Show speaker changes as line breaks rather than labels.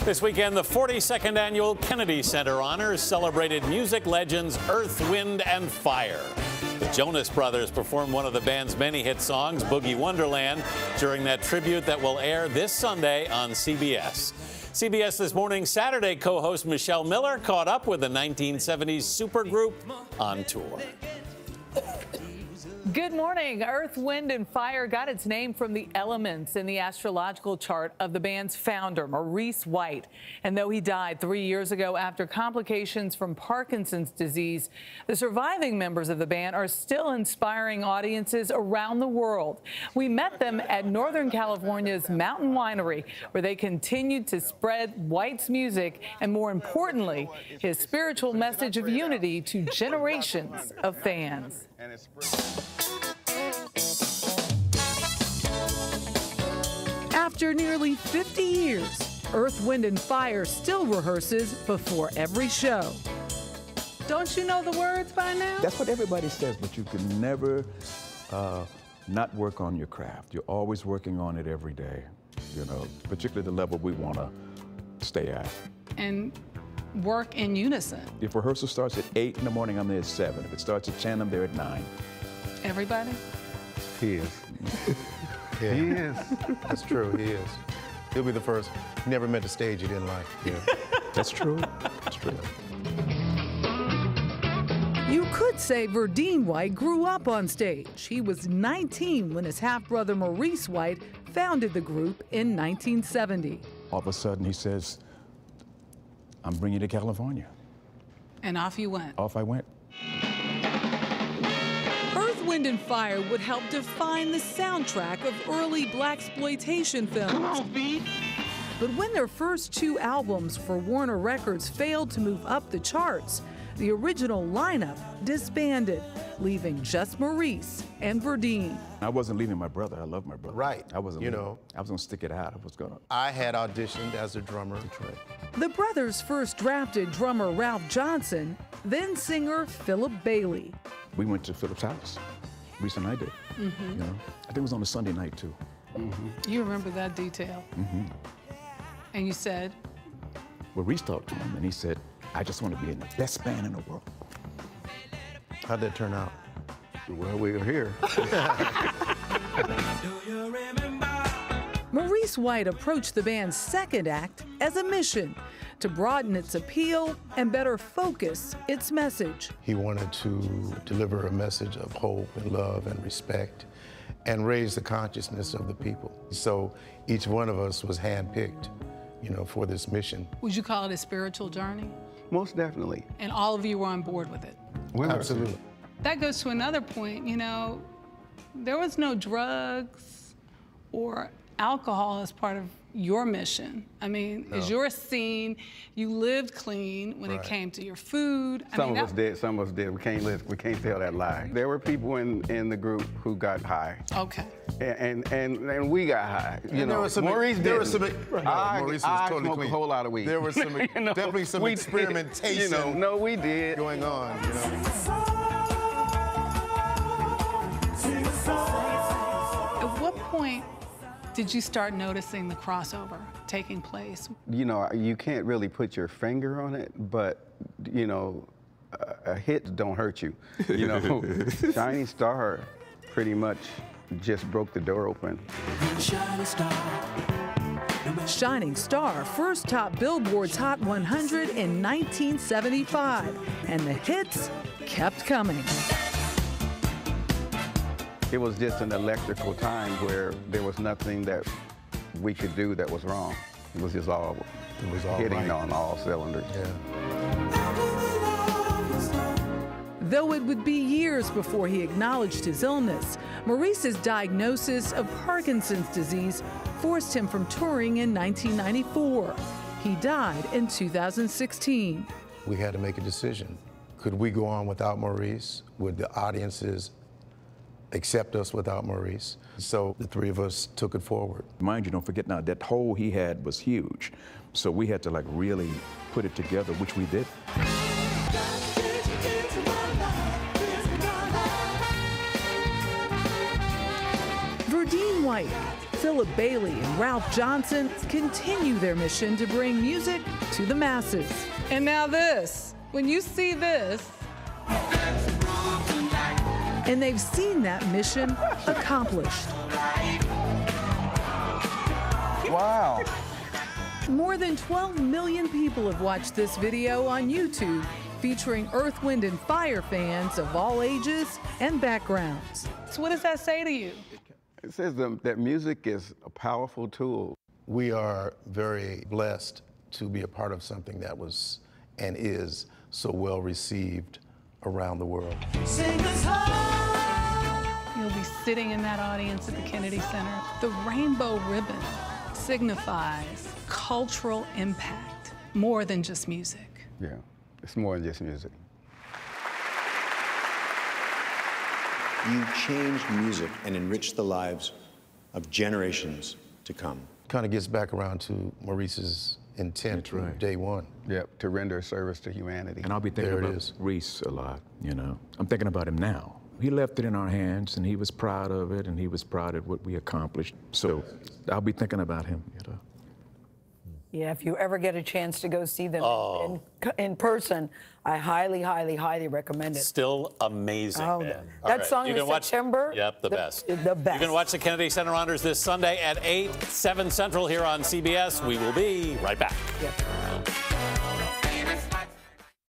This weekend, the 42nd annual Kennedy Center Honors celebrated music legends Earth, Wind, and Fire. The Jonas Brothers performed one of the band's many hit songs, Boogie Wonderland, during that tribute that will air this Sunday on CBS. CBS This Morning Saturday co-host Michelle Miller caught up with the 1970s supergroup on tour.
Good morning. Earth, Wind, and Fire got its name from the elements in the astrological chart of the band's founder, Maurice White. And though he died 3 years ago after complications from Parkinson's disease, the surviving members of the band are still inspiring audiences around the world. We met them at Northern California's Mountain Winery, where they continued to spread White's music and, more importantly, his spiritual message of unity to generations of fans. After nearly 50 years, Earth, Wind, and Fire still rehearses before every show. Don't you know the words by now?
That's what everybody says, but you can never not work on your craft. You're always working on it every day, you know, particularly the level we want to stay at.
And work in unison.
If rehearsal starts at 8 in the morning, I'm there at 7. If it starts at 10, I'm there at 9.
Everybody?
He is. Yeah. He is. That's true, he is. He'll be the first. Never met a stage he didn't like. Yeah.
That's true. That's true.
You could say Verdine White grew up on stage. He was 19 when his half-brother Maurice White founded the group in 1970.
All of a sudden, he says, I'm bringing you to California.
And off you went.
Off I went.
Earth, Wind, and Fire would help define the soundtrack of early blaxploitation films. Come on, B. But when their first 2 albums for Warner Records failed to move up the charts, the original lineup disbanded, leaving just Maurice and Verdine.
I wasn't leaving my brother. I love my brother.
Right.
I wasn't.
You
leaving.
know.
I was gonna stick it out.
I had auditioned as a drummer in Detroit.
The brothers first drafted drummer Ralph Johnson, then singer Philip Bailey.
We went to Philip's house. Reese and I did. You know, I think it was on a Sunday night too.
You remember that detail. And you said?
Well, Reese talked to him and he said, I just want to be in the best band in the world.
How'd that turn out?
Well, we were here.
Maurice White approached the band's second act as a mission to broaden its appeal and better focus its message.
He wanted to deliver a message of hope and love and respect and raise the consciousness of the people. So each one of us was handpicked, you know, for this mission.
Would you call it a spiritual journey?
Most definitely.
And all of you were on board with it?
Absolutely.
That goes to another point, you know, there was no drugs or alcohol as part of your mission. I mean, as your scene, you lived clean when it came to your food.
Some of us did, some of us did. We can't tell that lie. There were people in the group who got high.
Okay.
And we got high. You know,
Maurice
didn't.
Maurice was totally
smoked
clean.
A whole lot of weed.
There was some definitely some experimentation.
You know, no, we did.
Going on, you know.
At what point did you start noticing the crossover taking place?
You know, you can't really put your finger on it, but, you know, a hit don't hurt you. You know, Shining Star pretty much just broke the door open.
Shining Star first topped Billboard's Hot 100 in 1975, and the hits kept coming.
It was just an electrical time where there was nothing that we could do that was wrong. It was all hitting on all cylinders.
Though it would be years before he acknowledged his illness, Maurice's diagnosis of Parkinson's disease forced him from touring in 1994. He died in 2016.
We had to make a decision. Could we go on without Maurice? Would the audiences accept us without Maurice? So the 3 of us took it forward.
Mind you, don't forget now, that hole he had was huge. So we had to like really put it together, which we did.
Verdine White, Philip Bailey and Ralph Johnson continue their mission to bring music to the masses.
And now this, when you see this,
And they've seen that mission accomplished.
Wow.
More than 12 million people have watched this video on YouTube featuring Earth, Wind, and Fire fans of all ages and backgrounds.
so what does that say to you?
It says that music is a powerful tool.
We are very blessed to be a part of something that was and is so well received around the world.
You'll be sitting in that audience at the Kennedy Center. The rainbow ribbon signifies cultural impact, more than just music.
Yeah, it's more than just music.
You changed music and enriched the lives of generations to come.
Kind of gets back around to Maurice's intent from day one.
Yep, to render service to humanity.
And I'll be thinking about Reese a lot, you know. I'm thinking about him now. He left it in our hands, and he was proud of it, and he was proud of what we accomplished. So I'll be thinking about him, you know.
Yeah, if you ever get a chance to go see them in person, I highly, highly, highly recommend it.
Still amazing,
Oh,
man.
that song in September.
Yep, the best.
The best.
You can watch the Kennedy Center Honors this Sunday at 8, 7 Central here on CBS. We will be right back.
Yep.